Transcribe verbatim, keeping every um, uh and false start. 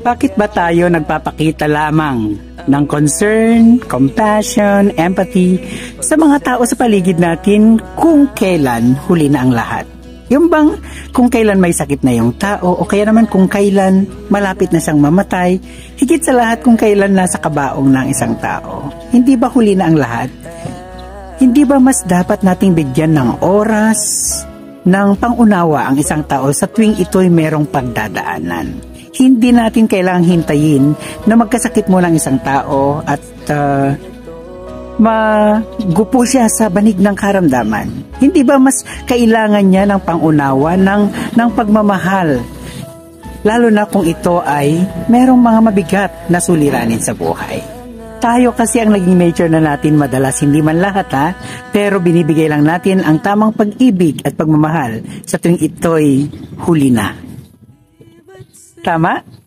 Bakit ba tayo nagpapakita lamang ng concern, compassion, empathy sa mga tao sa paligid natin kung kailan huli na ang lahat? Yung bang kung kailan may sakit na yung tao o kaya naman kung kailan malapit na siyang mamatay, higit sa lahat kung kailan nasa kabaong ng isang tao. Hindi ba huli na ang lahat? Hindi ba mas dapat nating bigyan ng oras, ng pangunawa ang isang tao sa tuwing ito'y merong pagdadaanan? Hindi natin kailangang hintayin na magkasakit muna ang isang tao at uh, magupo siya sa banig ng karamdaman. Hindi ba mas kailangan niya ng pangunawa, ng, ng pagmamahal? Lalo na kung ito ay merong mga mabigat na suliranin sa buhay. Tayo kasi ang naging nature na natin madalas, hindi man lahat ha, pero binibigay lang natin ang tamang pag-ibig at pagmamahal sa tuwing ito'y huli na. Tama?